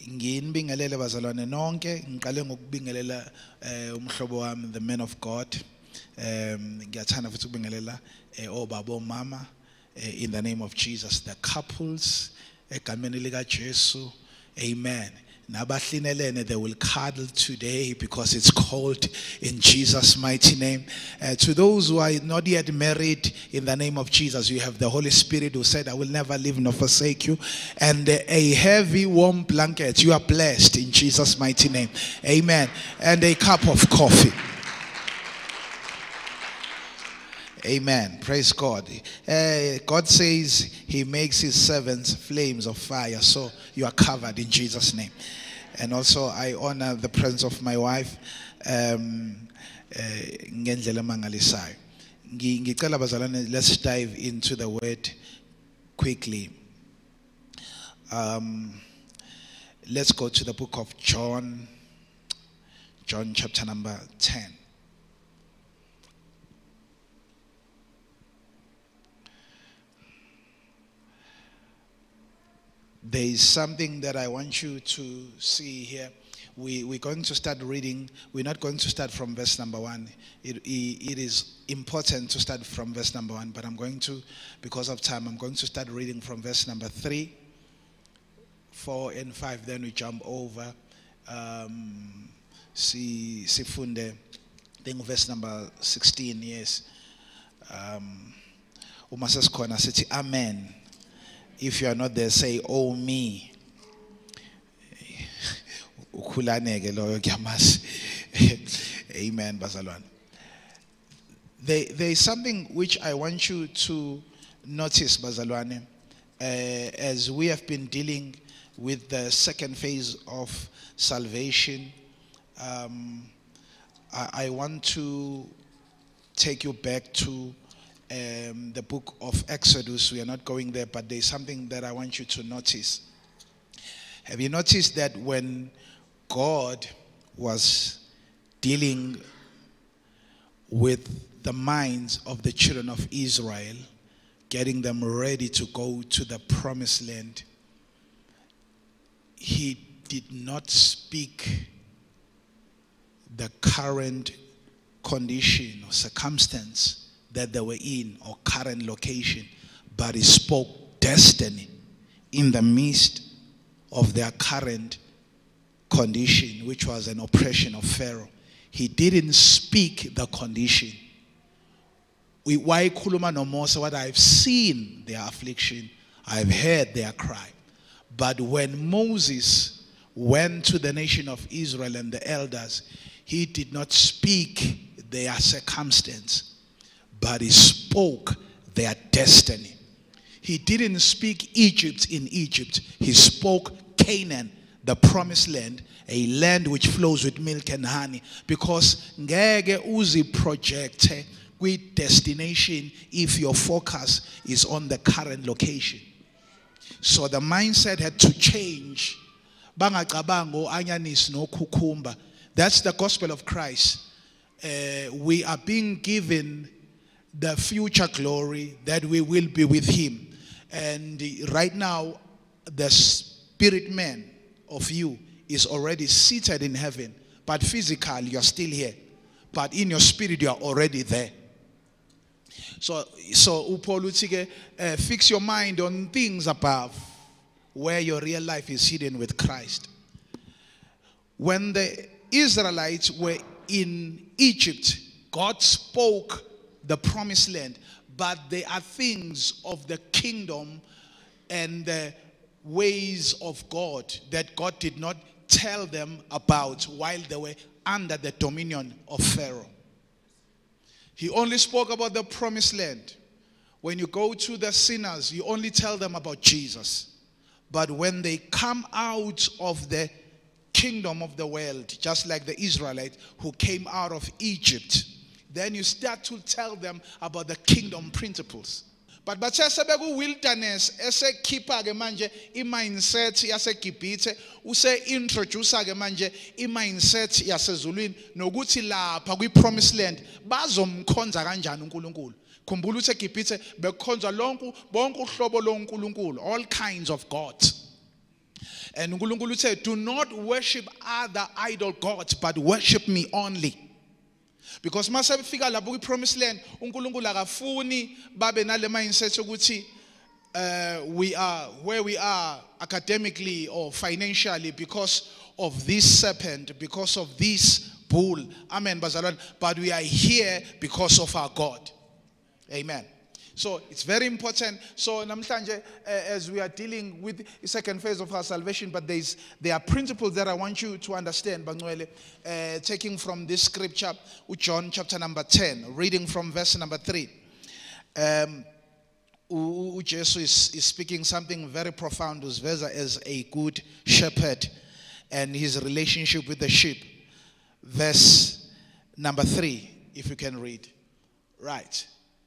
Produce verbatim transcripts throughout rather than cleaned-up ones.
Nginibingelele bazalwane nonke ngiqale ngokubingelela umhlobo wami the man of God. Um ngiyathanda futhi ukubingelela obaba omama in the name of Jesus, the couples egameni lika Jesu. Amen. Nabahlinelene, they will cuddle today because it's cold in Jesus' mighty name. Uh, to those who are not yet married, in the name of Jesus, you have the Holy Spirit who said, I will never leave nor forsake you. And uh, a heavy warm blanket. You are blessed in Jesus' mighty name. Amen. And a cup of coffee. Amen. Praise God. Uh, God says he makes his servants flames of fire. So you are covered in Jesus' name. And also I honor the presence of my wife. Um, let's dive into the word quickly. Um, let's go to the book of John. John chapter number ten. There is something that I want you to see here. We, we're going to start reading. We're not going to start from verse number one. It, it, it is important to start from verse number one, but I'm going to, because of time, I'm going to start reading from verse number three, four, and five. Then we jump over. Um, see, sifunde. Then verse number sixteen. Yes. Um, Umasas kona siti amen. If you are not there, say, oh me. Amen, Bazalwan. There, there is something which I want you to notice, Bazalwane, uh, as we have been dealing with the second phase of salvation. Um, I, I want to take you back to Um, the book of Exodus. We are not going there, but there's something that I want you to notice. Have you noticed that when God was dealing with the minds of the children of Israel, getting them ready to go to the promised land, he did not speak the current condition or circumstance that they were in, or current location, but he spoke destiny in the midst of their current condition, which was an oppression of Pharaoh. He didn't speak the condition. Why kuluma no more? So what I've seen their affliction, I've heard their cry. But when Moses went to the nation of Israel and the elders, he did not speak their circumstance, but he spoke their destiny. He didn't speak Egypt in Egypt. He spoke Canaan, the promised land, a land which flows with milk and honey. Because ngeke uzi project with destination if your focus is on the current location. So the mindset had to change. Bangacabango anyanis no kukumba. That's the gospel of Christ. Uh, we are being given the future glory that we will be with him. And right now, the spirit man of you is already seated in heaven. But physically, you're still here. But in your spirit, you are already there. So, so Upolutike, uh, fix your mind on things above, where your real life is hidden with Christ. When the Israelites were in Egypt, God spoke the promised land, but there are things of the kingdom and the ways of God that God did not tell them about while they were under the dominion of Pharaoh. He only spoke about the promised land. When you go to the sinners, you only tell them about Jesus. But when they come out of the kingdom of the world, just like the Israelites who came out of Egypt, then you start to tell them about the kingdom principles. But bathe sebeku wilderness esekhipha ke manje i-mindset yaseGibhithe use-introduce ke manje i-mindset yasezulwini nokuthi lapha kwi-promised land bazomkhonza kanjani uNkulunkulu. Khumbula ukuthi eGibhithe bekhonza lonke bonke uhlobo loNkulunkulu, all kinds of gods. And uNkulunkulu said, do not worship other idol gods, but worship me only. Because mase befika lapho kwi-promised land, uNkulunkulu akafuni babe nale mindset ukuthi uh, we are where we are academically or financially because of this serpent, because of this bull. Amen, bazalwane. But we are here because of our God. Amen. So it's very important. So namhlanje, uh, as we are dealing with the second phase of our salvation, but there's there are principles that I want you to understand, Bangwele, uh, taking from this scripture, John chapter number ten, reading from verse number three. Um, Jesus is, is speaking something very profound as a good shepherd and his relationship with the sheep. Verse number three, if you can read. Right.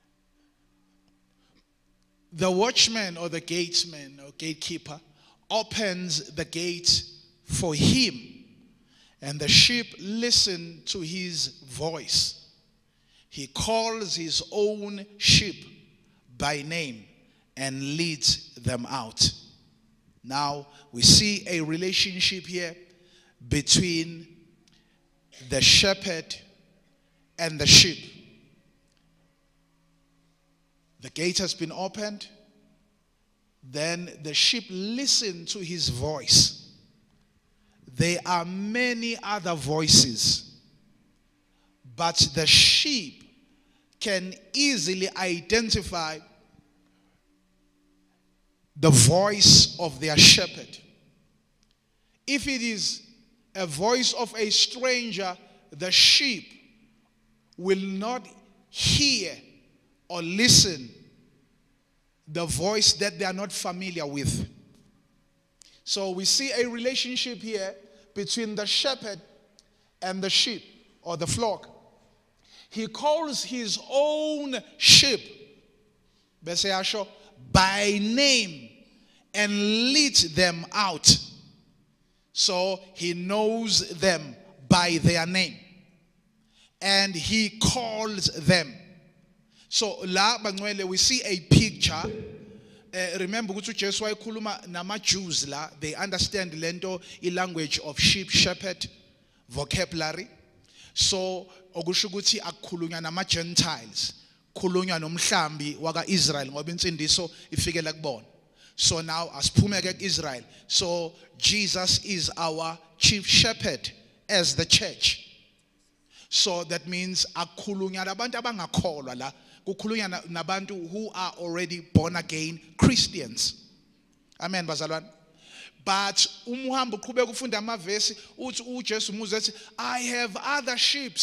The watchman or the gatesman or gatekeeper opens the gate for him, and the sheep listen to his voice. He calls his own sheep by name and leads them out. Now we see a relationship here between the shepherd and the sheep. The gate has been opened. Then the sheep listen to his voice. There are many other voices, but the sheep can easily identify the voice of their shepherd. If it is a voice of a stranger, the sheep will not hear or listen the voice that they are not familiar with. So we see a relationship here between the shepherd and the sheep or the flock. He calls his own sheep by name and leads them out. So he knows them by their name and he calls them. So la bangwele, we see a picture. Uh, remember ukuthi uJesu wayekhuluma nama-Jews la, they understand lento i-language of sheep shepherd vocabulary. So okusho ukuthi akukhulunywa nama-Gentiles, khulunywa nomhlambi waka-Israel ngoba insindiso ifikela kubona. So now asiphumeke ku-Israel. So Jesus is our chief shepherd as the church. So that means akukhulunywa labantu abangakholwa la, kukhulunywa nabantu who are already born again Christians. Amen, bazalwane. But umuhamba uqhubeka ufunda amavesi uthi uJesu muze ethi I have other sheep.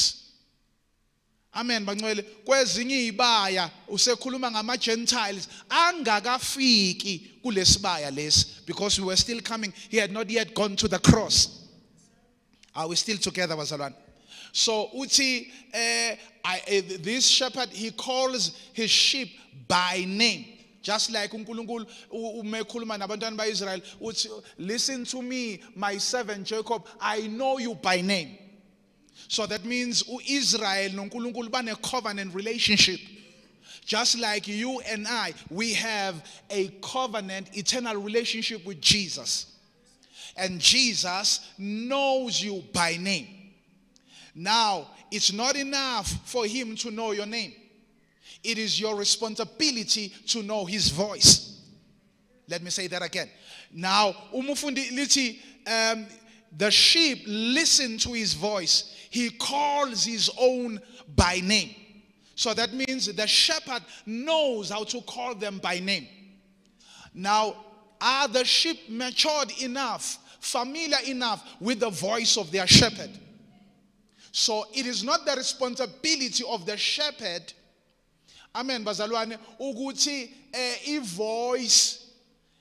Amen, bangcwele. Kwezinye izibaya usekhuluma ngama-Gentiles angakafiki kulesibaya lesi, because we were still coming. He had not yet gone to the cross. Are we still together, bazalwane? So uti uh, I, uh, this shepherd, he calls his sheep by name, just like uNkulunkulu umekhuluma nabantwana baIsrael uthi listen to me my servant Jacob, I know you by name. So that means Israel noNkulunkulu bane covenant relationship, just like you and I, we have a covenant eternal relationship with Jesus, and Jesus knows you by name. Now, it's not enough for him to know your name. It is your responsibility to know his voice. Let me say that again. Now, umufundi liti, um, the sheep listen to his voice. He calls his own by name. So that means the shepherd knows how to call them by name. Now, are the sheep matured enough, familiar enough with the voice of their shepherd? So it is not the responsibility of the shepherd, amen bazalwane, ukuthi i voice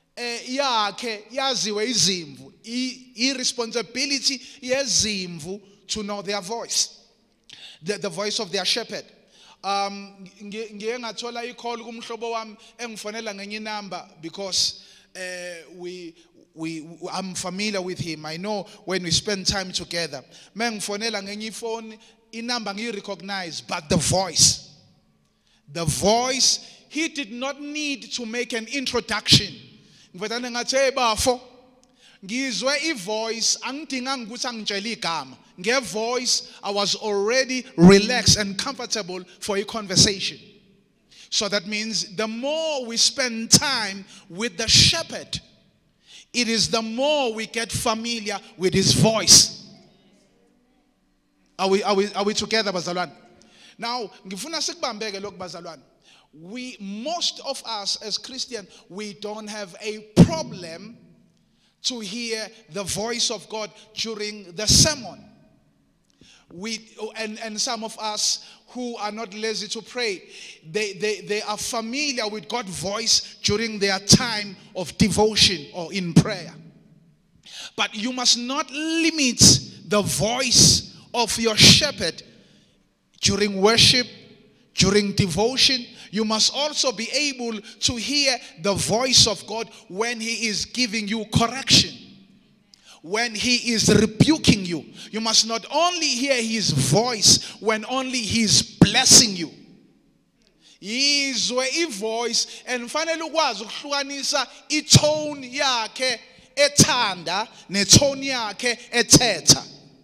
yakhe yaziwe izimvu, i responsibility yezimvu to know their voice, the, the voice of their shepherd. Um ngiye ngathola I call kumhlobo wami engifonela ngenye number because uh, we We, I'm familiar with him. I know when we spend time together. Mengifonela ngenye phone, inamba ngirecognize, but the voice, the voice, he did not need to make an introduction. Ngivela ngathi bafo, ngizwe ivoice angidinganga ukuthi angitshele igama. Ngevoice I was already relaxed and comfortable for a conversation. So that means the more we spend time with the shepherd, it is the more we get familiar with his voice. Are we, are we, are we together, bazalwane? Now, ngifuna sikubambeke lokhu bazalwane. We, most of us as Christians, we don't have a problem to hear the voice of God during the sermon. We, and, and some of us who are not lazy to pray, they, they, they are familiar with God's voice during their time of devotion or in prayer. But you must not limit the voice of your shepherd during worship, during devotion. You must also be able to hear the voice of God when he is giving you correction, when he is rebuking you. You must not only hear his voice when only he is blessing you. Izwe ivoice and fanele ukwazi ukuhlukanisa itone yakhe ethanda netone yakhe ethetha.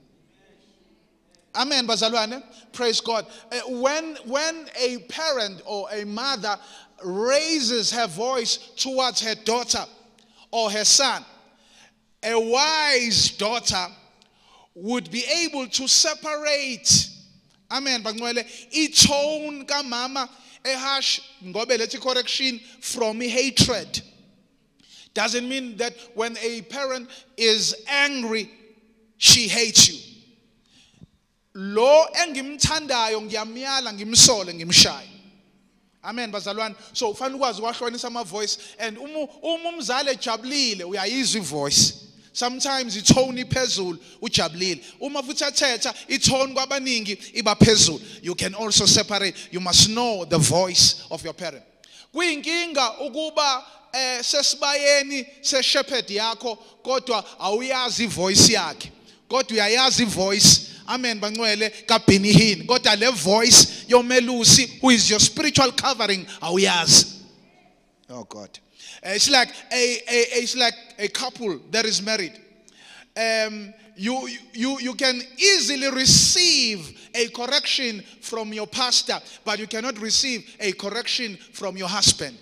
Amen, bazalwane. Praise God. Uh, when, when a parent or a mother raises her voice towards her daughter or her son, a wise daughter would be able to separate, amen, bangcwele, itone kamama ehash ngobe lethi correction from hatred. Doesn't mean that when a parent is angry, she hates you. Lo engimthandayo ngiyamyala ngimsole ngimshaye. Amen bazalwane. So ufanele ukwazi ukwahlukanisa ama voice, and uma umzali ejabulile uyayizwa ivoice. Sometimes itone iphezulu ujabulile. Uma futhi athetha itone kwabaningi iba phezulu. You can also separate. You must know the voice of your parent. Kuyinkinga ukuba eh sesibayeni se shepherd yakho kodwa awuyazi ivoice yakhe. Kodwa uyayazi ivoice, amen bangcwele, kaBhinihin. Kodwa le voice yomelusi who is your spiritual covering awuyazi. Oh God. Uh, it's like a, a it's like a couple that is married. Um, you you you can easily receive a correction from your pastor, but you cannot receive a correction from your husband.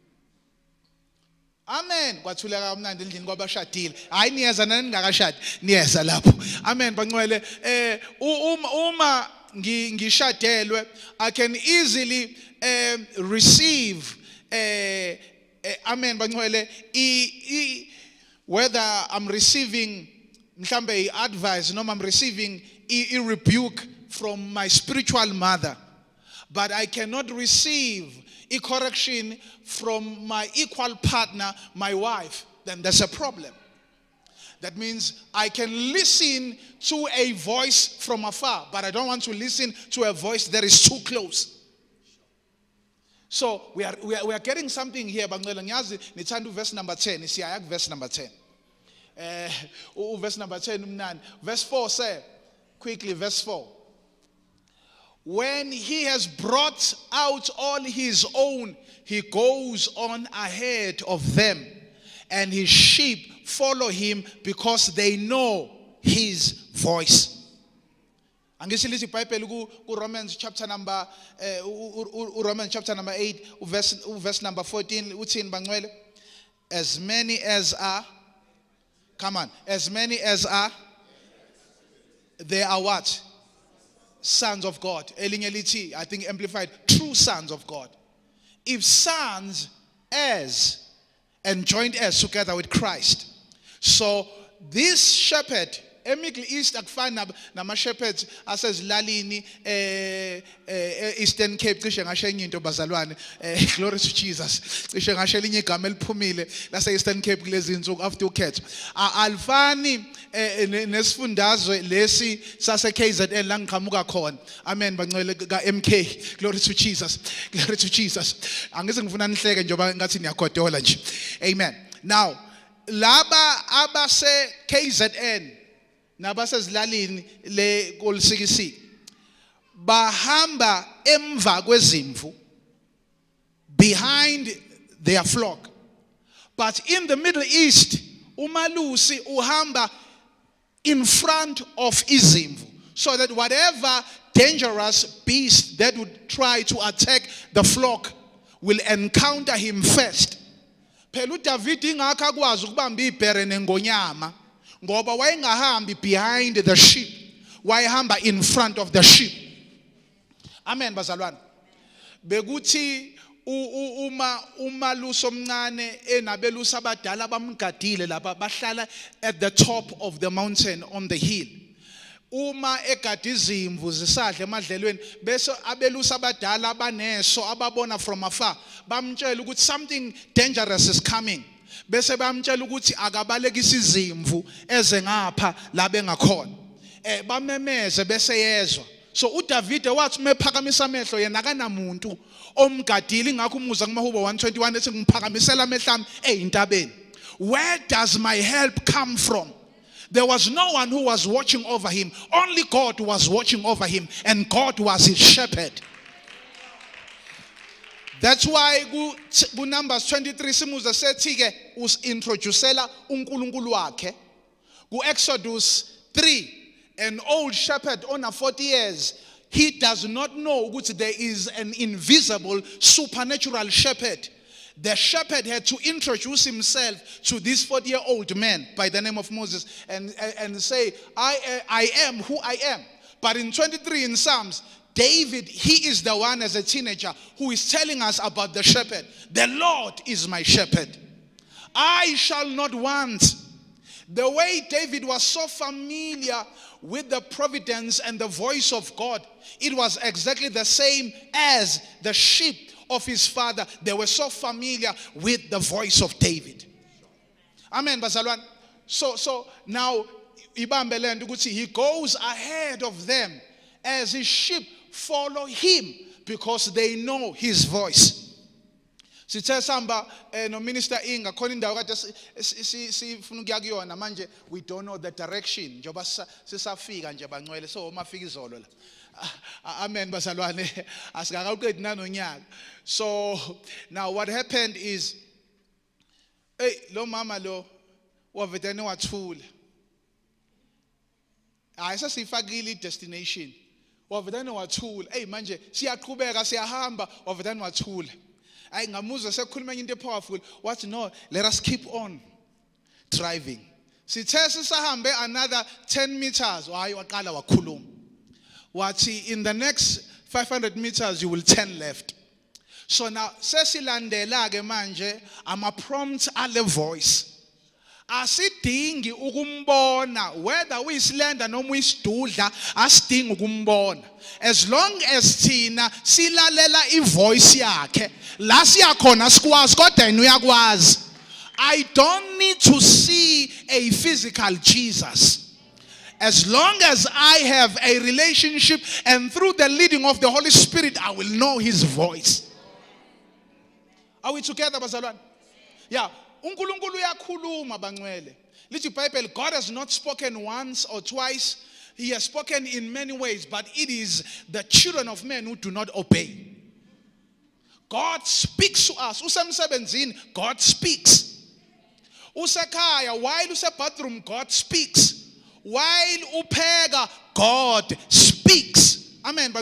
Amen. Kwathuleka kamnandi endlini kwabashadile. Hayi niyeza ningakashadi, niyeza lapho. Amen bangcwele. Eh uma uma ngishadelwe, I can easily um, receive eh amen bangcwele, whether I'm receiving mhlambe advice noma I'm receiving a rebuke from my spiritual mother, but I cannot receive a correction from my equal partner, my wife, then there's a problem. That means I can listen to a voice from afar, but I don't want to listen to a voice that is too close. So we are, we are, we are getting something here. Verse number ten. See, I have verse number ten. Uh, verse number ten. Verse four say, quickly, verse four. When he has brought out all his own, he goes on ahead of them, and his sheep follow him because they know his voice. Angisilithi iBhayibheli ku Romans chapter number uh, Romans chapter number eight verse verse number fourteen uthini bangcwele? As many as are, come on, as many as are, they are what? Sons of God. Elinye lithi, I think amplified, true sons of God. If sons, heirs, and joint heirs together with Christ. So this shepherd, eMiddle East akufana nama shepherds asezilalini eh Eastern Cape, cishe ngasho enye into bazalwane, glory to Jesus, cishe ngasho elinye igama eliphumile lase Eastern Cape kulezi insuku after ukhetho. Alfani nesifundazwe lesi sase K Z N la ngiqhamuka khona. Amen bangcwele ka M K, glory to Jesus, glory to Jesus. Angize ngifuna nihleke njengoba ngathi niyagodola nje. Amen. Now laba abase K Z N nabasezilalini le kolisikisi bahamba emva kwezimvu, behind their flock. But in the Middle East, umalusi uhamba in front of izimvu, so that whatever dangerous beast that would try to attack the flock will encounter him first. Phela uDavid ingakho akwazi ukubamba ibhere nengonyama ngoba wayengahambi behind the sheep, wayehamba in front of the sheep. Amen bazalwane. Bekuthi uma umalusi omncane enabelusi abadala bamgadile lapha bahlala at the top of the mountain on the hill. Uma egada izimvu zisadla emadlelweni bese abelusi abadala abaneso ababona from afar bamtshela ukuthi something dangerous is coming, bese bamtshela ukuthi akabalekise izimvu eze ngapha la bengakhona, eh bamemeze bese yezwa. So uDavid wathi mephakamisa amehlo yena akanamuntu omgadile, ingakho umuza kumahubo one twenty-one ethi ngiphakamisela amehlami eyintabeni. Where does my help come from? There was no one who was watching over him. Only God was watching over him, and God was his shepherd. That's why ku Numbers twenty-three simuza sethi-ke usintroducela uNkulunkulu wakhe. Ku Exodus three, an old shepherd on a forty years, he does not know ukuthi there is an invisible supernatural shepherd. The shepherd had to introduce himself to this forty-year-old man by the name of Moses and, and, and say, I, I am who I am. But in twenty-three in Psalms, David, he is the one as a teenager who is telling us about the shepherd. The Lord is my shepherd. I shall not want. The way David was so familiar with the providence and the voice of God, it was exactly the same as the sheep of his father. They were so familiar with the voice of David. Amen bazalwane. So so now ibambelende ukuthi he goes ahead of them as his sheep follow him because they know his voice. Sithe samba no Minister Inga khona indawo kade sifuna ukuya kuyona manje we don't know the direction njoba sisafika nje bangcwele so mafika izolo la. Amen bazalwane asikaqedi nanonyaka. So now what happened is hey lo mama lo wavetane wathula ayisasifakile destination wavetane wathula hey manje siyaqhubeka siyahamba wavetane wathula ayi ngamuzwa sekukhuluma into powerful wathi no let us keep on driving. Sithe sisahambe another ten meters hayi waqala wakhuluma wathi in the next five hundred meters you will turn left. So now sesilandela ke manje ama prompts ale voice asidingi ukumbona whether uyisilenda noma uyisidudla asidingi ukumbona as long as thina silalela ivoice yakhe la siyakhona sikwazi kodwa yena uyakwazi. I don't need to see a physical Jesus. As long as I have a relationship and through the leading of the Holy Spirit, I will know his voice. Are we together, bazalwane? Yeah. uNkulunkulu uyakhuluma bangcwele. Lithi iBhayibheli God has not spoken once or twice. He has spoken in many ways, but it is the children of men who do not obey. God speaks to us. Usemsebenzini, God speaks. Usekhaya, while use bathroom, God speaks. While upheka, God speaks. Amen.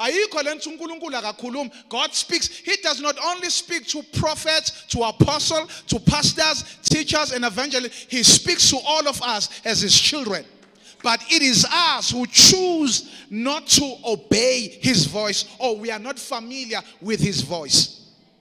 God speaks. He does not only speak to prophets, to apostles, to pastors, teachers, and evangelists. He speaks to all of us as his children. But it is us who choose not to obey his voice, or we are not familiar with his voice.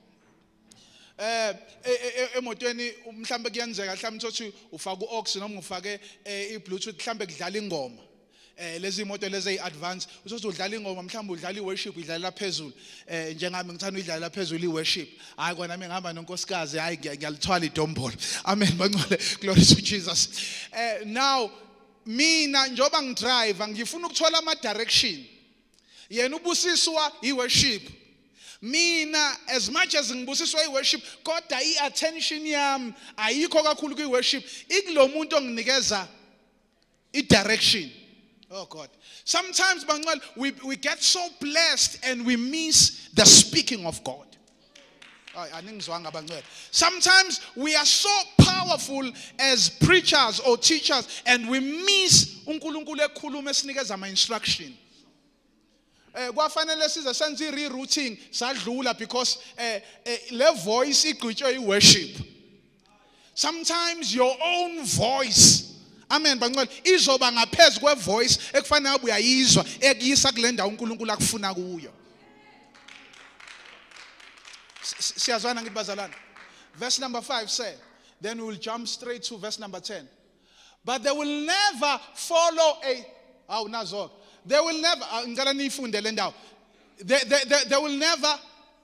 Emotweni mhlambe kuyenzeka mhlambe uthi ufaka uox noma ufake iBluetooth mhlambe kudlala ingoma eh lezi imoto lezi advance uzothi udlala ingoma mhlambe udlala iworship idlala phezulu eh njengami ngithanda udlala phezulu iworship hayi kona mina ngihamba nonkosikazi hayi ngiyalithwala idombolo. Amen bangcwele, glory to Jesus. eh now mina njoba ngidrive ngifuna ukuthola ama direction yena ubusiswa iworship. Mina as much as ngibusiswa iworship kodwa iattention yami ayikho kakhulu kwiworship ikulo muntu onginikeza idirection. Oh God. Sometimes we, we get so blessed and we miss the speaking of God. Sometimes we are so powerful as preachers or teachers and we miss uNkulunkulu ekhuluma esinikeza ama instruction. Eh kwafanele size senze rerouting sadlula because eh le voice igqitshwe iworship. Sometimes your own voice, amen bangcwele, izoba ngaphezulu kwe voice ekufanele uyayizwa ekuyisa kule ndawo uNkulunkulu akufuna kuyo. Siyazwana ngithi bazalwane. Verse number five said, then we will jump straight to verse number ten. But they will never follow a aw nazo. They will never ngicela niyifunde le ndawo. They they they will never.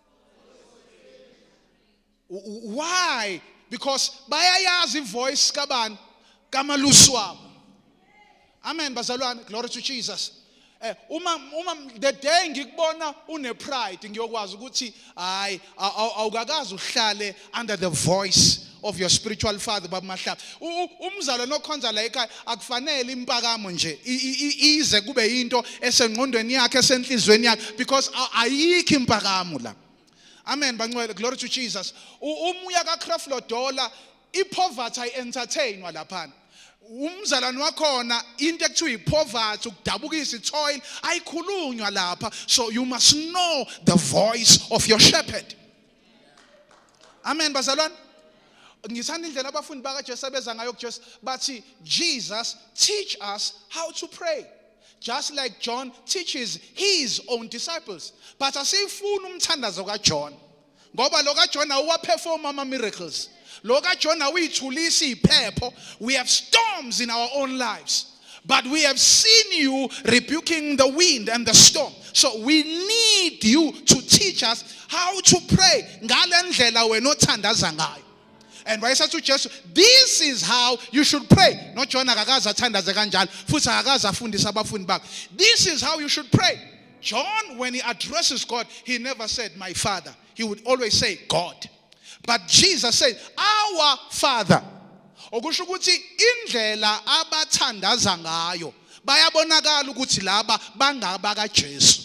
Why? Because bayayazi voice kabani kamalusi wabo. Amen bazalwane, glory to Jesus. Eh uma uma the day ngikubona une pride ngiyokwazi ukuthi hayi awukakazi uhlale under the voice of your spiritual father baba Mahlaba. Umzalo nokhonza la ekhaya akufanele impakamo nje ize kube into esengqondweni yakhe esenhlizweni yakhe because ayikho impakamo la. Amen bangcwele, glory to Jesus. Umuya kaCreflo Dollar ipoverty ayentertainwa lapha. Umzalwane wakhona into ekuthiwa ipoverty ukudabukisa itoil ayikhulunywa lapha. So you must know the voice of your shepherd. Amen bazalwane. Ngithanda indlela abafundi bakaJesu beza ngayo kuJesu bathi Jesus teach us how to pray. Just like John teaches his own disciples. But asifuna umthandazo kaJohn. Ngoba lo kaJohn awuwaperform ama miracles. Lo kaJohn awuyithulisa iphepho. We have storms in our own lives. But we have seen you rebuking the wind and the storm. So we need you to teach us how to pray. Ngale ndlela wena othandaza ngayo. And by such Jesus, this is how you should pray. Not John akakaza thandaze kanjalo futhi akakaza afundisa abafundi bakhe. This is how you should pray. John, when he addresses God, he never said my father. He would always say God. But Jesus said our Father. Okusho ukuthi indlela abathandaza ngayo bayabonakala ukuthi laba bangaba kaJesu.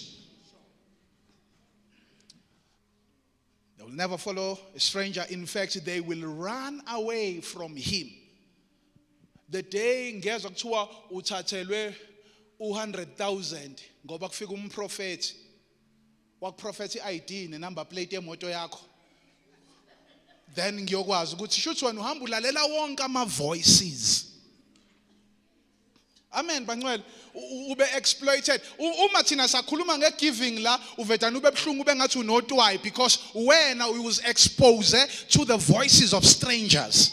Never follow a stranger. In fact, they will run away from him. The day ngezwe kuthiwa uthathelwe one hundred thousand ngoba kufika umprofeti wakuprophethi I D ne number plate yemoto yakho, then ngiyokwazi ukuthi shuthi wena uhamba ulalela wonke ama voices. Amen bangcwele, ube exploited. Uma thina sakhuluma ngegiving la uvedana ube bhlungu ube ngathi unotwayi because wena we was exposed to the voices of strangers.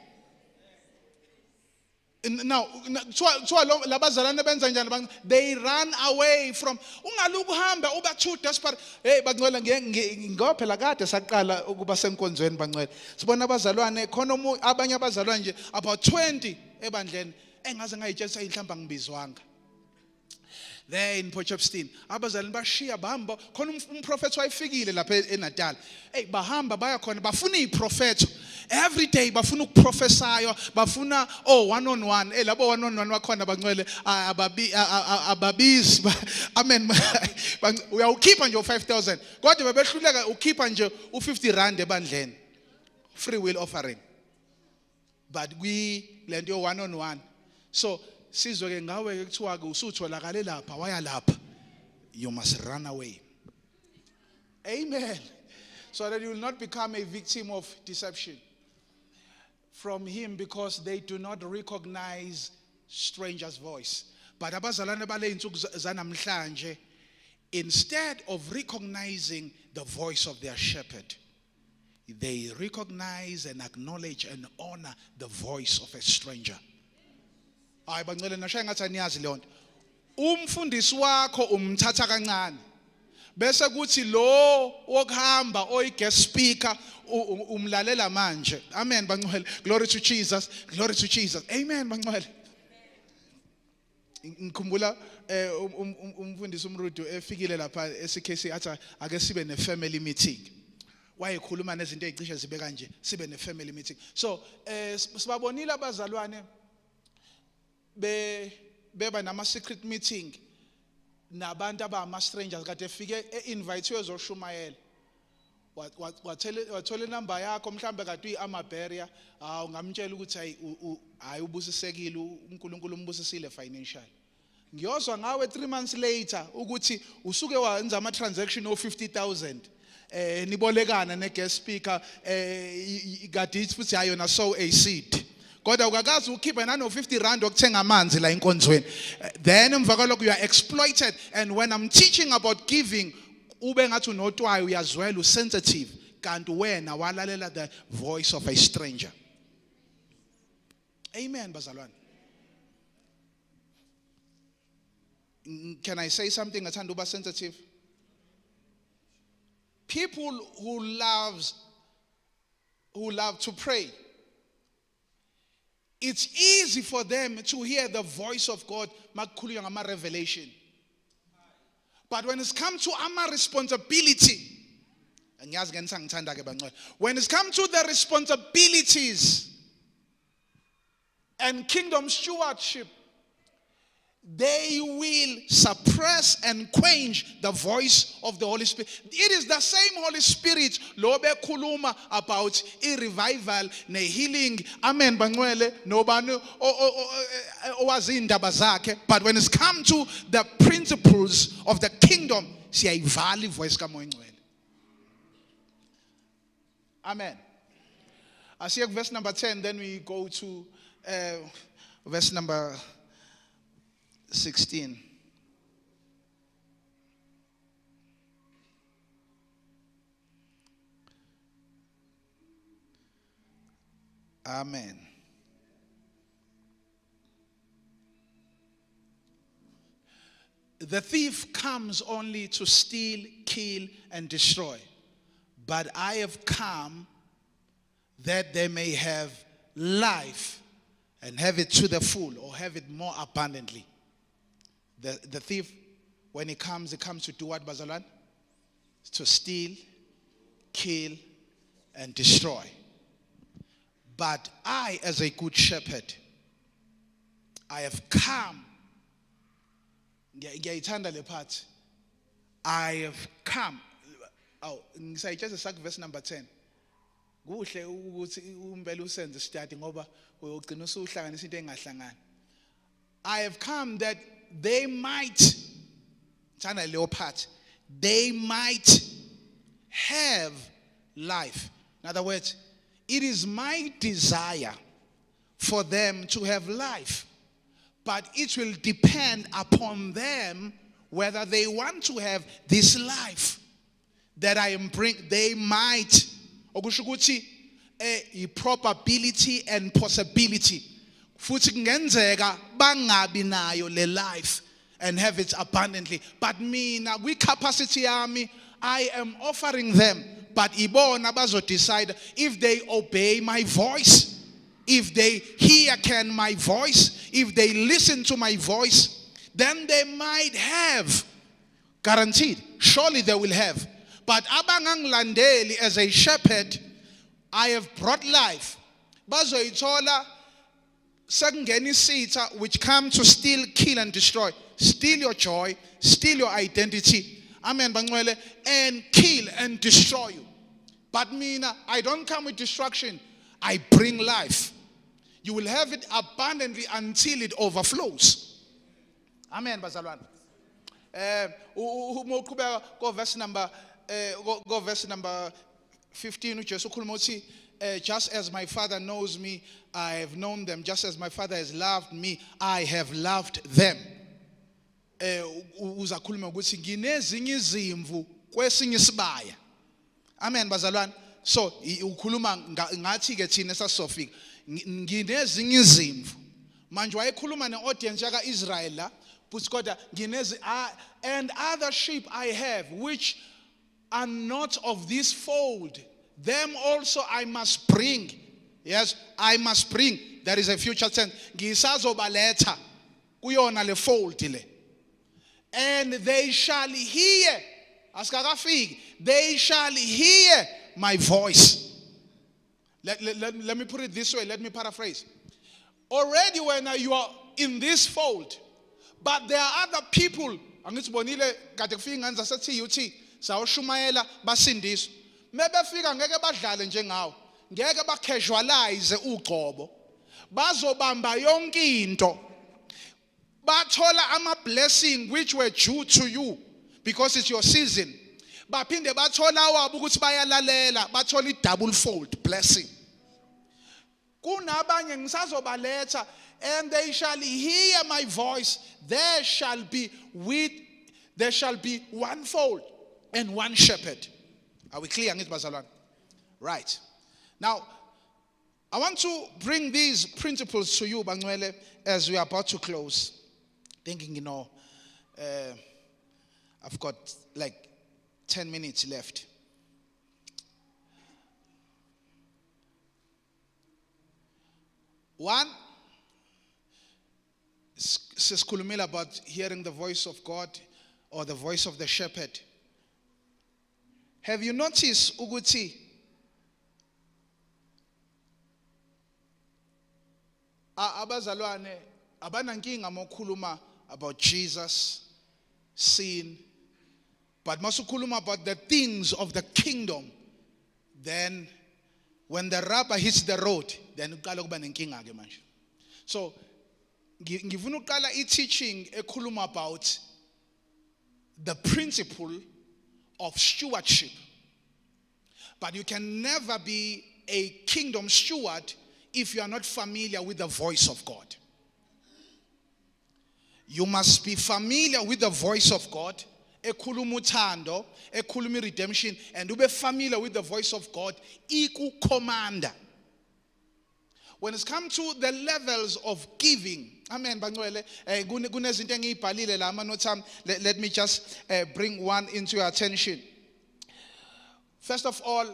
Now labazalane benza njani? They run away from ungaluku hamba uba too desperate. Hey bangcwele ngoba phela kade saqala ukuba senkonzweni bangcwele sibona abazalwane khona abanye abazalwane nje about twenty ebandleni engaze ngayitshela inhlamba ngibizwanga. There in Potchefstroom abazalwane bashiya bahamba khona umprofeti wayifikile lapha eNatal. Hey bahamba baya khona bafuna iprofeto every day, bafuna ukuprofesayo bafuna oh one on one. Eh labo one on one wakhona bangcwele ababi ababizi. Amen. Uyawukhipha nje five thousand kodwa bebehluleka ukhipha nje u fifty rand ebandleni free will offering. But we lend you one on one. So sizwe ke ngawe ke kuthiwa ke usutholakale lapha waya lapha, you must run away. Amen. So that you will not become a victim of deception from him, because they do not recognize strangers' voice. But abazalwane bale insuku zanamhlanje, instead of recognizing the voice of their shepherd, they recognize and acknowledge and honor the voice of a stranger. Hayi bangcele nashaya ngathi aniyazi le nto. Umfundisi wakho umthatha kancane. Bese kuthi lo wokuhamba oyi guest speaker umlalela manje. Amen bangcwele. Glory to Jesus. Glory to Jesus. Amen bangcwele. Ngikhumbula umfundisi umrudu efikile lapha esikhesi athi ake sibe ne family meeting. Wayekhuluma nezinto ezicishe zibe kanje, sibe ne family meeting. So eh sibabonile abazalwane be beba nama secret meeting nabantu abama strangers kade efike einvitewe ezoshumayela. wathola inamba yakho mhlambe kade uyi-amaberia ah ungamtshela ukuthi hayi hayi ubusisekile uNkulunkulu umbusisile financial. Ngiyozwa ngawe three months later ukuthi usuke wenza ama transaction of fifty thousand eh nibolekana ne guest speaker eh kade futhi hayo na sow a seed. Kodwa ukakazi ukhipha nano fifty rand okuthenga amanzi la enkonzweni. Then emva kwalokho you are exploited, and when I'm teaching about giving ube ngathi unotwayo uyazwela usensitive kanti wena walalela the voice of a stranger. Amen bazalwane. Can I say something ngathanda uba sensitive? People who loves who love to pray, it's easy for them to hear the voice of God makukhulunywa ngama revelation. But when it's come to our responsibility, when it's come to the responsibilities and kingdom stewardship, they will suppress and quench the voice of the Holy Spirit. It is the same Holy Spirit lobe kuluma about a revival, ne healing, amen bangwele, nobanu owazindaba zakhe. But when it's come to the principles of the kingdom, siyayivali voice kamoyingcwele. Amen. I see verse number ten, then we go to uh, verse number sixteen. Amen. The thief comes only to steal, kill, and destroy. But I have come that they may have life and have it to the full, or have it more abundantly. The, the thief, when he comes, he comes to do what, Bazalan? To steal, kill, and destroy. But I, as a good shepherd, I have come. I have come. Oh, ngisay just sak verse number ten. Kuhle ukuthi umbele usenze study ngoba uyogcina usuhlanganisa into engahlangani. I have come that they might, thanda leyo part, they might have life. In other words, it is my desire for them to have life, but it will depend upon them whether they want to have this life that I am bring. They might, okusho ukuthi a probability and possibility. Futhi kungenzeka bangabi nayo le life and have it abundantly. But mina, with capacity army, I am offering them. But ibona bazo decide if they obey my voice, if they hear can my voice, if they listen to my voice, then they might have. Guaranteed. Surely they will have. But abangang landeli as a shepherd, I have brought life. Bazo itola sekungena sita which come to steal, kill, and destroy. Steal your joy, steal your identity. Amen, bangwele, and kill and destroy you. But mina, I don't come with destruction. I bring life. You will have it abundantly until it overflows. Amen, bazalwane. Eh, go verse number, go verse number fifteen. Ujesu ukhuluma uthi, just as my Father knows me, I have known them. Just as my Father has loved me, I have loved them. Uzakhuluma ukuthi nginezinye izimvu kwesinye isibaya. Amen bazalwane. So ukhuluma ngathi ke thina sasofika nginezinye izimvu. Manje wayekhuluma neaudience yaka Israel la, but kodwa nginezi and other sheep I have which are not of this fold. Them also I must bring. Yes, I must bring. There is a future tense. Ngisazobaletha kuyona le fold le. And they shall hear. Askagafig. They shall hear my voice. Let, let, let, let me put it this way. Let me paraphrase. Already when you are in this fold, but there are other people. mebefika ngeke badlale njengawo, ngeke bacasualize ugcobo, bazobamba yonke into, bathola ama blessing which were due to you because it's your season, baphinde bathola wabo ukuthi bayalalela, bathola i double fold blessing. Kunabanye ngisazobaletha, and they shall hear my voice, there shall be with there shall be one fold and one shepherd. Are we clear? Right. Now, I want to bring these principles to you, Bangwele, as we are about to close. Thinking, you know, uh, I've got like ten minutes left. One, says Kulumila about hearing the voice of God or the voice of the shepherd. Have you noticed, Uguti, abazalwane abanankinga mokhuluma about Jesus, sin, but masukhuluma about the things of the kingdom, then when the rubber hits the road, then uqala kuba nenkinga ke manje. So ngifuna uqala i-teaching ekhuluma about the principle of stewardship. But you can never be a kingdom steward if you are not familiar with the voice of God. You must be familiar with the voice of God, ekhuluma uthando, ekhuluma redemption, and ube familiar with the voice of God, iku commander. When it's come to the levels of giving, amen, Bangwele, let me just uh, bring one into your attention. First of all,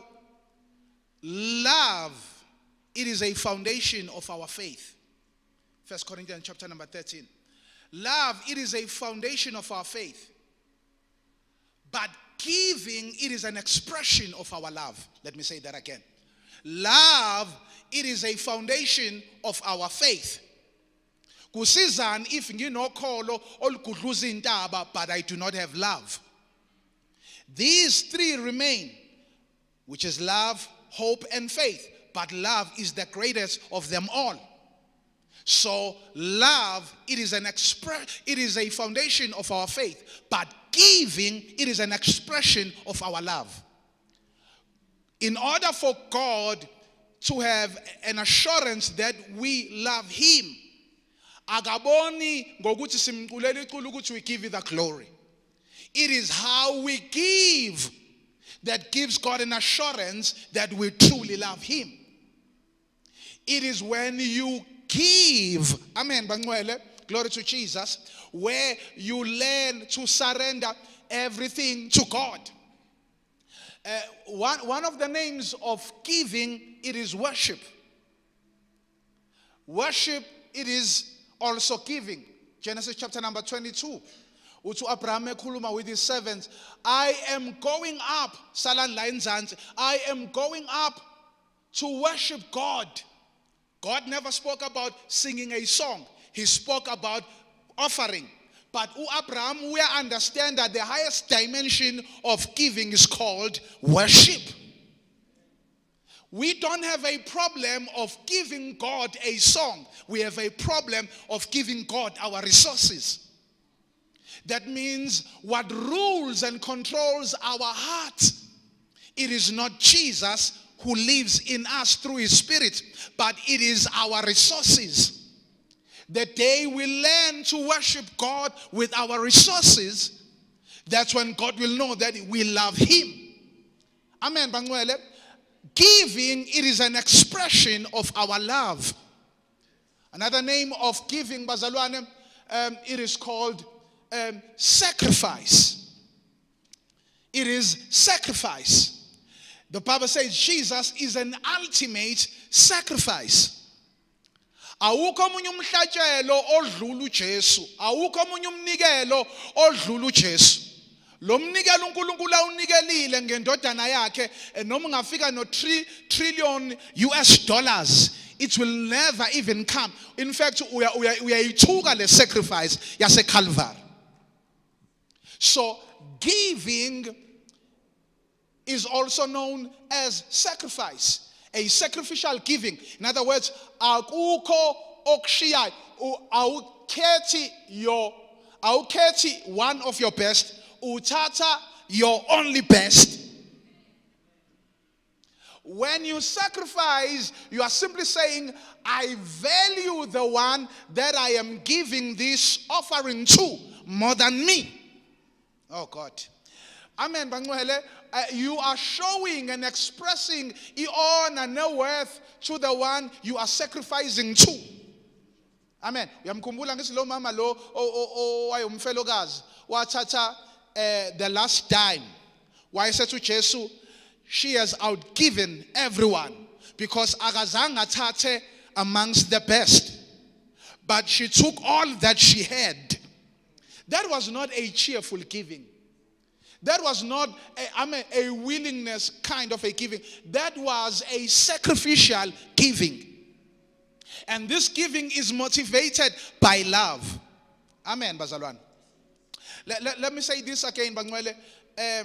love, it is a foundation of our faith. First Corinthians chapter number thirteen. Love, it is a foundation of our faith. But giving, it is an expression of our love. Let me say that again. Love, it is a foundation of our faith. Kusizan if nginokolo olugudluza intaba, but I do not have love. These three remain, which is love, hope, and faith. But love is the greatest of them all. So love, it is an express, it is a foundation of our faith. But giving, it is an expression of our love. In order for God to have an assurance that we love Him, agaboni ngokuthi simculela iculu ukuthi we give you the glory. It is how we give that gives God an assurance that we truly love Him. It is when you give, amen, Bangwele, glory to Jesus, where you learn to surrender everything to God. Uh, one, one of the names of giving, it is worship. Worship, it is also giving. Genesis chapter number twenty-two. Utu Abraham ekhuluma with his servants, I am going up, Salan Lainzanz, I am going up to worship God. God never spoke about singing a song. He spoke about offering. But U Abraham, we understand that the highest dimension of giving is called worship. We don't have a problem of giving God a song. We have a problem of giving God our resources. That means what rules and controls our heart, it is not Jesus who lives in us through His Spirit, but it is our resources. The day we learn to worship God with our resources, that's when God will know that we love Him. Amen, Bangwele. Giving, it is an expression of our love. Another name of giving, Bazalwane, um, it is called um, sacrifice. It is sacrifice. The Bible says Jesus is an ultimate sacrifice. Awukho omunye umhlatshelo odlula uJesu. Awukho omunye umnikelo odlula uJesu. Lo mnikelo uNkulunkulu awunikelile ngendodana yakhe noma ungafika no three trillion U S dollars, it will never even come. In fact, we are uyayithuka le sacrifice yase Calvary. So giving, is also known as sacrifice, a sacrificial giving. In other words, akukho okushiyayo, awukhethi your awukhethi one of your best, uthatha your only best. When you sacrifice, you are simply saying, I value the one that I am giving this offering to more than me. Oh God. Amen. Uh, you are showing and expressing honor and worth to the one you are sacrificing to. Amen. Uyamkhumbula ngisilo mama lo wayomfelokazi wathatha the last dime. Why said to Jesus, she has outgiven everyone because akazange athathe amongst the best, but she took all that she had. That was not a cheerful giving. That was not a, I mean, a willingness kind of a giving. That was a sacrificial giving. And this giving is motivated by love. Amen, Bazalwan. Let, let, let me say this again, Bangwele. Um,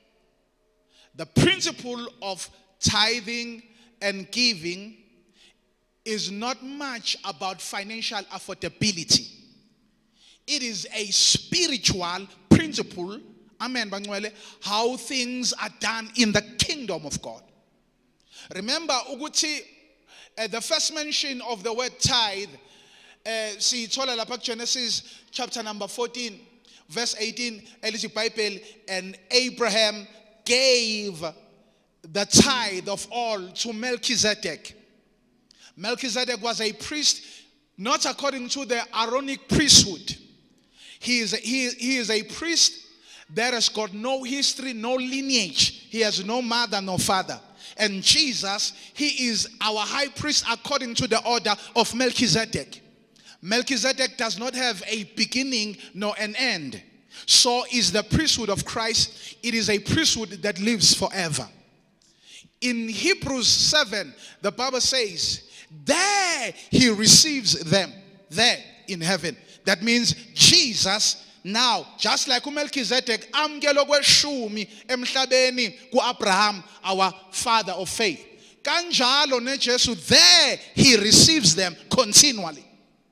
the principle of tithing and giving is not much about financial affordability. It is a spiritual principle, amen, Bangwele, how things are done in the kingdom of God. Remember, Uguti, uh, the first mention of the word tithe, uh, see, Genesis chapter number fourteen, verse eighteen, Bible, and Abraham gave the tithe of all to Melchizedek. Melchizedek was a priest, not according to the Aaronic priesthood. He is, a, he, he is a priest that has got no history, no lineage. He has no mother, no father. And Jesus, he is our high priest according to the order of Melchizedek. Melchizedek does not have a beginning nor an end. So is the priesthood of Christ. It is a priesthood that lives forever. In Hebrews seven, the Bible says, there he receives them, there in heaven. That means Jesus now, just like uMelchizedek amkelo kweshumi emhlabeni kuAbraham, our father of faith. Kanjalo neJesu, there he receives them continually.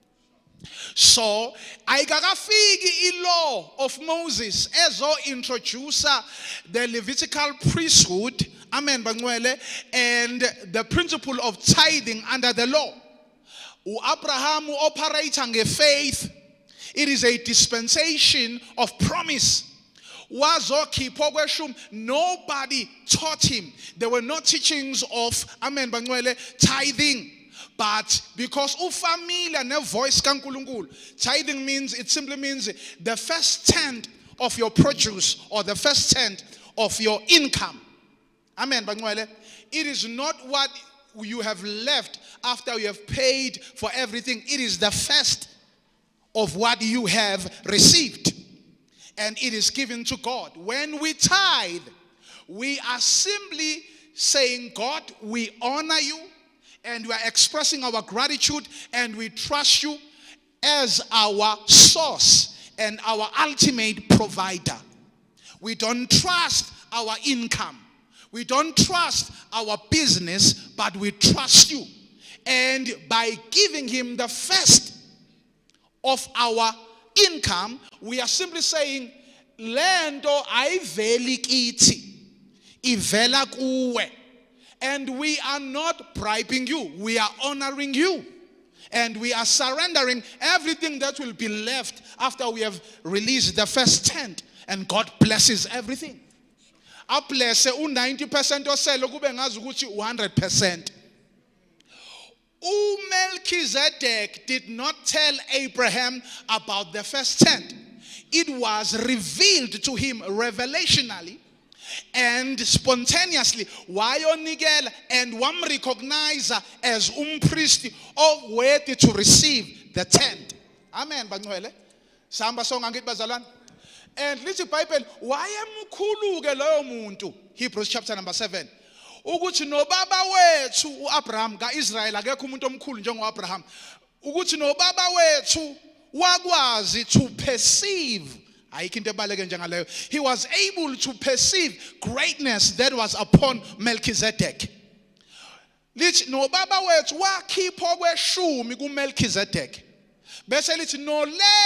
So, ayikakafiki ilaw of Moses ezo introduce the Levitical priesthood, amen bangcwele, and the principle of tithing under the law. uAbraham operates on faith. It is a dispensation of promise. Nobody taught him. There were no teachings of, amen bangcwele, tithing. But because ufamila ne voice kaNkulunkulu, tithing means, it simply means the first tenth of your produce or the first tenth of your income. Amen. It is not what you have left after you have paid for everything. It is the first of what you have received. And it is given to God. When we tithe, we are simply saying, God, we honor you. And we are expressing our gratitude and we trust you as our source and our ultimate provider. We don't trust our income. We don't trust our business, but we trust you. And by giving him the first of our income, we are simply saying, Lendo ayiveli kiti, ivela kuwe. And we are not bribing you. We are honoring you. And we are surrendering everything that will be left after we have released the first tenth. And God blesses everything. I bless ninety percent or so, one hundred percent. Melchizedek did not tell Abraham about the first tenth. It was revealed to him revelationally. And spontaneously, wayonigela and one recognize as um priest of worthy to receive the tenth. Amen. Bangcwele. Samba song angit bazalan. And little Bible, why am ukuluke loyo muntu? Hebrews chapter number seven. Ukuthi no baba wethu uAbraham kaIsrael akekho umuntu omkhulu njengo Abraham. Ukuthi no baba wethu wakwazi to perceive He was able to perceive greatness that was upon Melchizedek. Lithi no baba wethu wakhipha kweshumi kuMelchizedek. Bese lithi no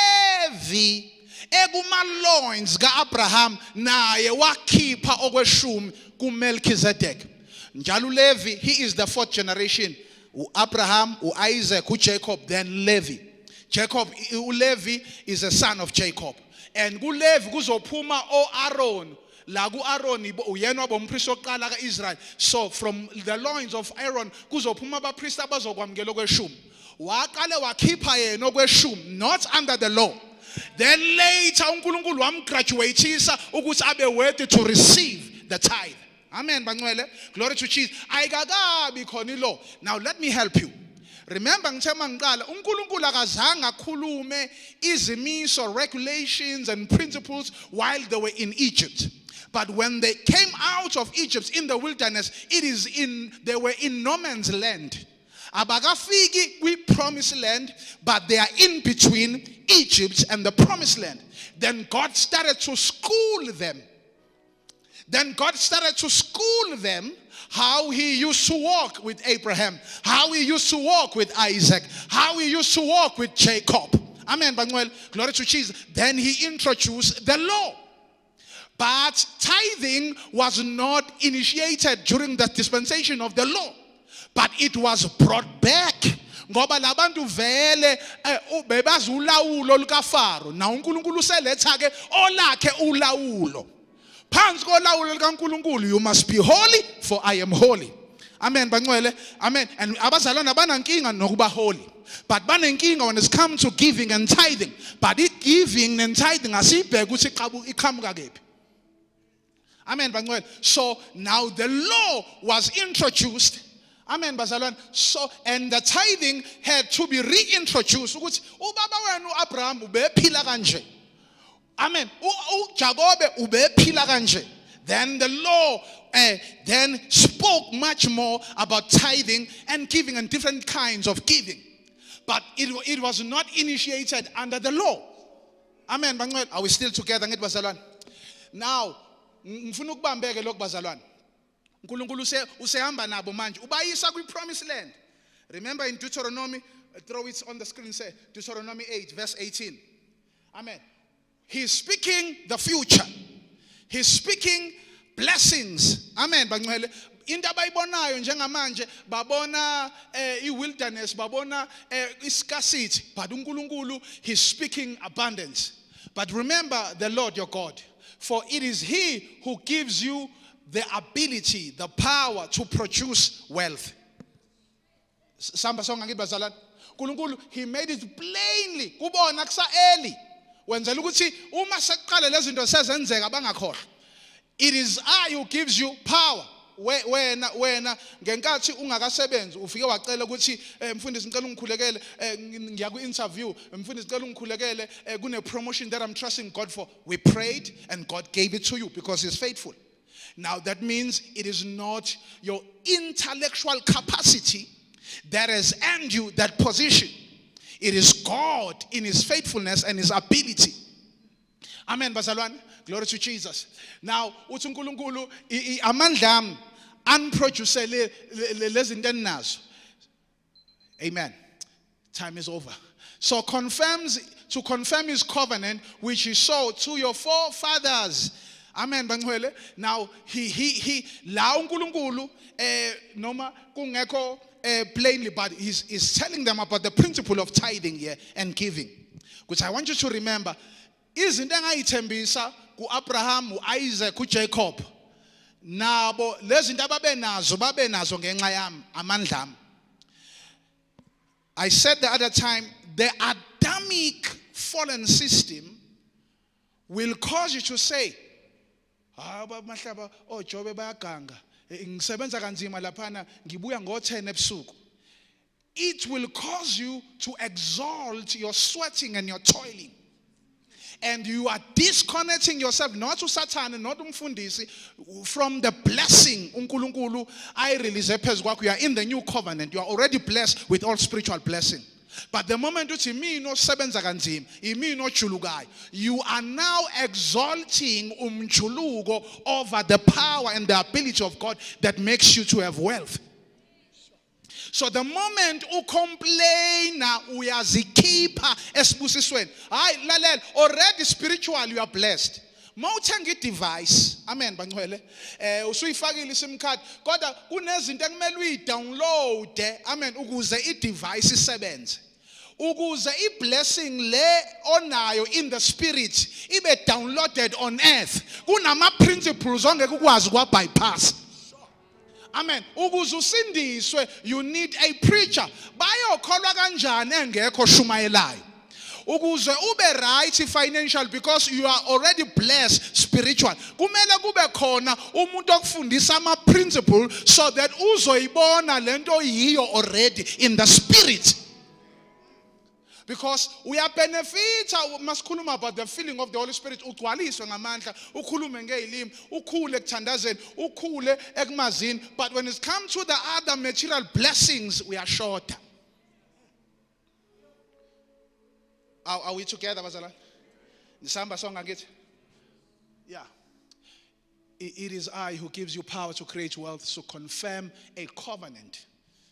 Levi ekuma loins kaAbraham naye wakhipha okweshumi kuMelchizedek. Njalo Levi, he is the fourth generation. Abraham, Isaac, Jacob, then Levi. Jacob, Levi is a son of Jacob. And kuLevi kuzophuma o-Aaron. La ku-Aaron uyena bompristi oqala kaIsrael. So from the loins of Aaron kuzophuma abapristi abazokwamukela okweshumi. Waqale wakhipha yena okweshumi, not under the law. Then later uNkulunkulu wamgraduatisa ukuthi abe worthy to receive the tithe. Amen, Bangwele. Glory to Jesus. Ayikakabi khona law. Now let me help you. Remember, uNkulunkulu akazange akhulume izimiso, regulations and principles while they were in Egypt. But when they came out of Egypt in the wilderness, it is in they were in no man's land. Abagafigi we promised land, but they are in between Egypt and the promised land. Then God started to school them. Then God started to school them how he used to walk with Abraham, how he used to walk with Isaac, how he used to walk with Jacob. Amen. Banuel, glory to Jesus. Then he introduced the law. But tithing was not initiated during the dispensation of the law, but it was brought back. Ngoba labantu vele bebazi ulawulo lukaFaro. Na uNkulunkulu useletha ke olakhe ulawulo. Phansi kolawulo likaNkulunkulu, you must be holy for I am holy. Amen, bangcwele. Amen. And abazalwane banankinga nokuba holy. But banenkinga when it's come to giving and tithing. But it giving and tithing asibheke ukuthi iqhamuka kephi. Amen, bangcwele. So now the law was introduced. Amen, bazalwane. So and the tithing had to be reintroduced ukuthi ubaba wenu uAbraham ubephila kanje. Amen. uJakobe ubephila kanje. Then the law uh, then spoke much more about tithing and giving and different kinds of giving. But it, it was not initiated under the law. Amen. Are we still together? Now, ngifuna ukubambeke lokho bazalwane. uNkulunkulu usehamba nabo manje. Ubayisa kwi-promised land. Remember in Deuteronomy, throw it on the screen, say Deuteronomy eight verse eighteen. Amen. He's speaking the future. He's speaking blessings. Amen. Into abayibonayo njengamanje babona i-wilderness, babona i-scarcity, but uNkulunkulu, he's speaking abundance. But remember the Lord your God, for it is he who gives you the ability, the power to produce wealth. Samba songa ngithi bazalwane, uNkulunkulu he made it plainly kubona kusa early. Wenzela ukuthi uma seqala lezi zinto sezenzeka bangakhohlwa. It is I who gives you power. Wena wena ngenkathi ungakasebenzi ufike wacela ukuthi mfundisi ngicela ungikhulekele ngiya ku interview, mfundisi ngicela ungikhulekele kune promotion that I'm trusting God for. We prayed and God gave it to you because he's faithful. Now that means it is not your intellectual capacity that has earned you that position. It is God in his faithfulness and his ability. Amen, bazalwane. Glory to Jesus. Now, uthi uNkulunkulu amandla ami unproduce lezinto eninazo. Amen. Time is over. So confirms to confirm his covenant which he saw to your forefathers. Amen, bangcwele. Now he he he la uNkulunkulu eh noma kungekho Uh, plainly, but he's, he's telling them about the principle of tithing here and giving. Which I want you to remember. Izinto engayithembisa ku-Abraham, u-Isaac, uJacob. Nabo lezinto ababenazo babenazo ngenxa yami amandla ami. I said the other time, the Adamic fallen system will cause you to say, ah, mahlaba, oh, Jobe bayaganga. Ngisebenza kanzima laphana ngibuya ngo ten ebusuku. It will cause you to exalt your sweating and your toiling. And you are disconnecting yourself, not to Satan, not umfundisi, from the blessing uNkulunkulu I release phezu kwakho. You are in the new covenant. You are already blessed with all spiritual blessing. But the moment uthi mina osebenza kanzima, imina ojulukayo, you are now exalting umjuluko over the power and the ability of God that makes you to have wealth. So the moment u complain uyazikhipha esibusisweni, hayi lalela, already spiritual you are blessed. Mawuthenga i-device, amen bangcwele, eh usuyifakile iSIM card, kodwa kunezinto ekumele uyi-download, amen, ukuze i-device isebenze. Ukuze i-blessing le onayo in the spirit ibe downloaded on earth, kunama principles ongeke ukwazi kwa bypass. Amen. Ukuze usindiswe, you need a preacher. Bayokholwa kanjani engekho shumayelayo? Ukuze ube right financial, because you are already blessed spiritual, kumele kube khona umuntu okufundisa ama principle so that uzoyibona lento yiyo already in the spirit. Because we are benefita masikhuluma about the feeling of the Holy Spirit, ugcwaliswe ngamandla, ukhulume ngezilimi, ukhule ekuthandazeni, ukhule ekumazini, but when it comes to the other material blessings we are shorter. Are, are we together, bazalwane? Nisamba song ngakithi? Yeah. It, it is I who gives you power to create wealth, to confirm a covenant.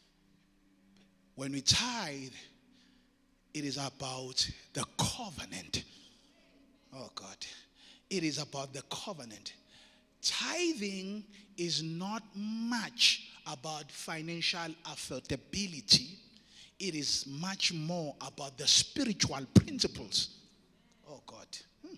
When we tithe, it is about the covenant. Oh God. It is about the covenant. Tithing is not much about financial affordability. It is much more about the spiritual principles. Oh God. Hmm.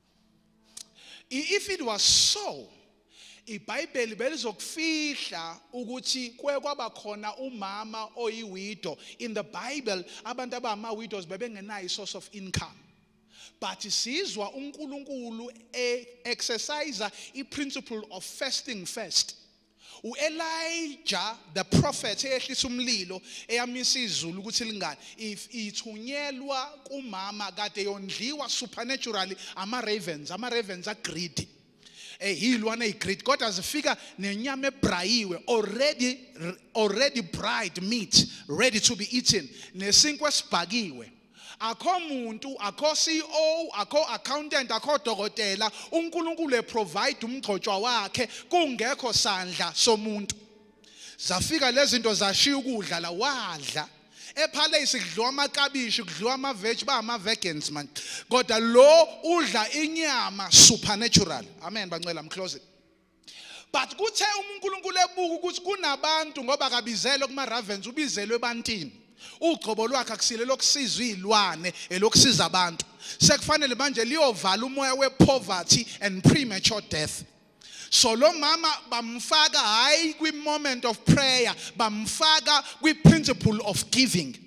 If it was so, iBhayibheli belizokufihla ukuthi kuye kwaba khona umama oyiwidow. In the Bible, abantu abama widows bebengenayo source of income. But sizwa uNkulunkulu exercise I principle of fasting first. U-Elijah, the prophet, eyehlisa umlilo eyamisa izulu ukuthi lingani, if ithunyelwa kumama kade yondliwa supernaturally ama ravens, ama ravens are greedy. Eh yilwana igreed, kodwa zifika nenyama ebrayiwe, already already dried meat ready to be eaten, nesinkwe sibhakiwe. Akho muntu, akho C E O, akho accountant, akho dokotela, uNkulunkulu eprovide umgcotshwa wakhe kungekho sandla somuntu. Zafika lezi zinto zashiya ukudla la wadla. Epalace kudliwa amakabishi, kudliwa ama veg, ba ama vegans man. Kodwa lo udla inyama supernatural. Amen bangcwela, I'm closing. But kuthe uNkulunkulu ebuka ukuthi kunabantu ngoba kabizelo kuma ravens ubizelwe ebantini. Ugcobo lwakhe akusile lokusiza izilwane elokusiza abantu. Sekufanele manje liyovala umoya we-poverty and premature death. So lo mama bamfaka hayi kwi moment of prayer, bamfaka kwi principle of giving.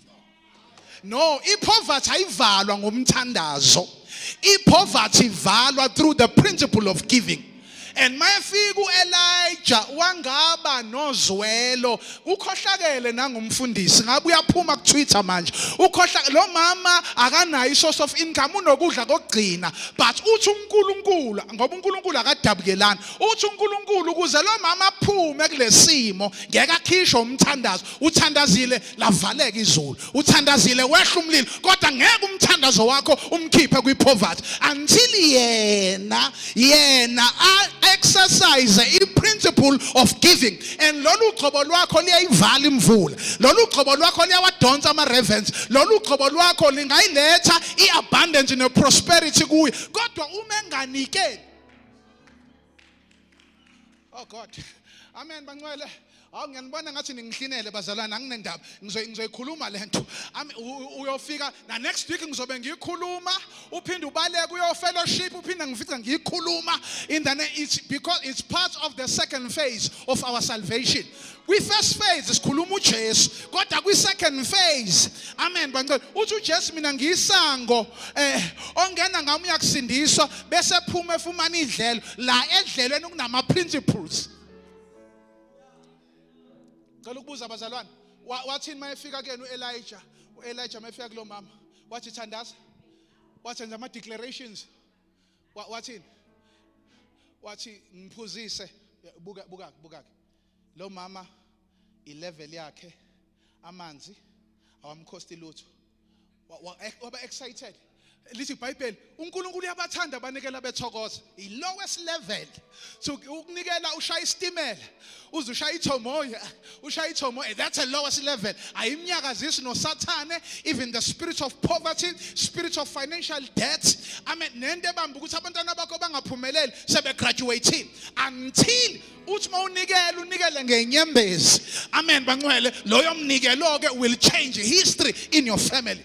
No, i-poverty ayivalwa ngomthandazo. I-poverty ivalwa through the principle of giving. And mayefika uElijah wangaba nozwelo, ukhohlakele nangumfundisi, ngabe uyaphuma ku Twitter manje. Ukhohlakele lo mama akanayo source of income, unokudla kokugcina, but uthi uNkulunkulu, ngoba uNkulunkulu akadabukelana, uthi uNkulunkulu ukuze lo mama aphume kulesimo ngeke akhishwe umthandazo. Uthandazile lavaleka izulu, uthandazile wehla umlilo, kodwa ngeke umthandazo wakho umkhiphe kwi poverty until yena yena exercise a principle of giving. And lolu ugcobo lwakho liyayivala imvula, lolu ugcobo lwakho liyawadonsa ama ravens, lolu ugcobo lwakho lingayiletha iabundance and prosperity kuye, kodwa uma enganikeli. Oh God. Amen bangcwele. Awu ngiyanibona ngathi ningihlinele bazalwane, anginendaba ngizoyikhuluma lento. Uyofika na next week ngizobe ngiyikhuluma, uphinde ubaleke uyo fellowship, uphinde ngifica ngiyikhuluma in the it's because it's part of the second phase of our salvation. Kwi first phase sikhuluma uJesu, kodwa kwi second phase, amen bangcwele, uthi uJesu mina ngiyisango eh ongena ngami uyakusindiswa bese phuma efumana idlelo la edlelweni kunama principles. Ngicela ukubuza abazalwane, wathini mayefika kuyena uElijah, uElijah mayefika kulo mama, wathi thandaza, wathi enza ama declarations, wathini? Wathi ngiphuzise, buka buka buka. Lo mama ilevel yakhe amanzi awamkhosti lutho. Waba excited. Lithi iBhayibheli uNkulunkulu uyabathanda abanikela bethokoza. I lowest level. So ukunikela ushaya istimela, uze ushaya ithomoya, ushaya ithomoya. That's a lowest level. Ayimnyakazisi no Sathane, even the spirit of poverty, spirit of financial debt. Amen. Nende bambu ukuthi abantwana bakho bangaphumeleli sebe graduate until uthi mawunikela unikele ngenyembezi. Amen bangcwele. Loyo mnikelo ke will change history in your family.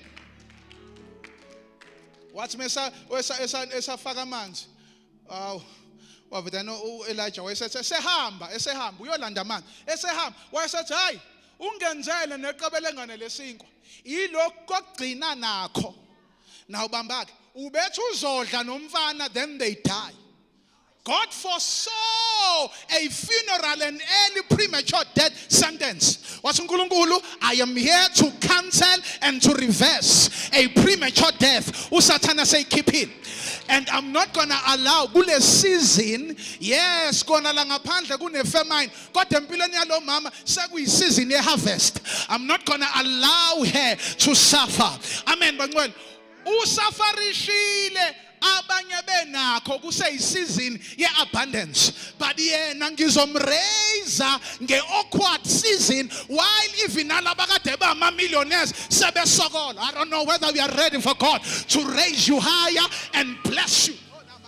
Wathi mesa esa esafaka amanzi. Aw wavida no Elijah wayesethi esehamba esehamba uyolanda amanzi. Esehamba wayesethi hayi ungenzele neqabelengane lesinkwa. Yilokho kokugcina nakho. Na ubambake ubethu uzodla nomfana then they die. God foresaw a funeral and early premature death sentence. Wathi uNkulunkulu, I am here to cancel and to reverse a premature death. Usathana say keep it. And I'm not gonna allow kule season, yes, kona la ngaphandle kune famine. Kodwa empilweni yalo mama sekuyi season ye harvest. I'm not gonna allow her to suffer. Amen bangcwele. Usafarishile abanye benakho kuse season ye abundance, but yena ngizomraise nge awkward season while even alabakade ba ma millionaires sebesokola. I don't know whether we are ready for God to raise you higher and bless you.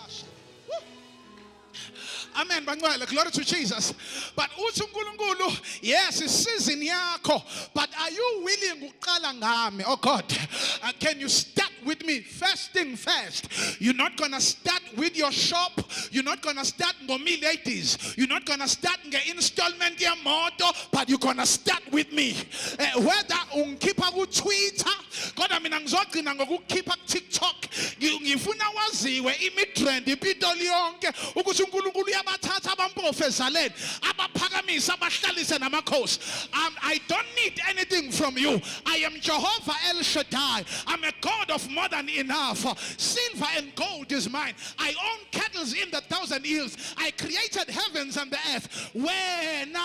Amen. Glory to Jesus. But uthi uNkulunkulu, yes, it's season yakho. But are you willing uqala ngami? Oh God, uh, can you start with me? First thing first. You're not gonna start with your shop. You're not gonna start ngomi ladies. You're not gonna start nge installment ya moto. But you're gonna start with me. Uh, whether ungikhipha ku Twitter, kodwa mina ngizogcina ngokukhipha ku TikTok. Ngifuna waziwe imitrend ipitoli yonke ukuthi uNkulunkulu yabathatha abamprofesaleni abaphakamisa abahlalise namakhosi. I don't need anything from you. I am Jehovah El Shaddai. I'm a God of more than enough. Silver and gold is mine. I own cattle in the thousand hills. I created heavens and the earth. When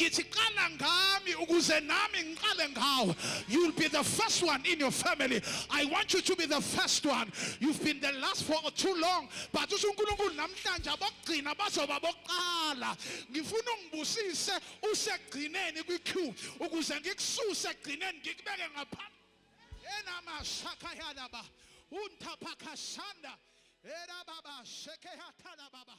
you'll be the first one in your family. I want you to be the first one. You've been the last for too long. But ngifuna ungibusise usegcineni kwiqueue ukuze ngikususe egcineni ngikubeke ngaphansi yena mashaka yalaba untaphakashanda era baba sheke hatala baba